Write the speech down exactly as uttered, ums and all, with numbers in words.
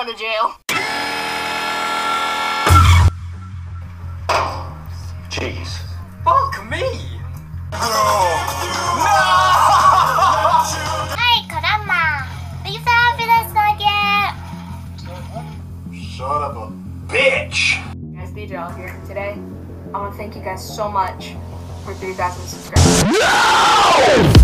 going to jail. Jeez. Fuck me! Hi, Karama. Lisa, again. Son of a bitch! Guys, D J L here. Today, I want to thank you guys so much for three thousand subscribers. No!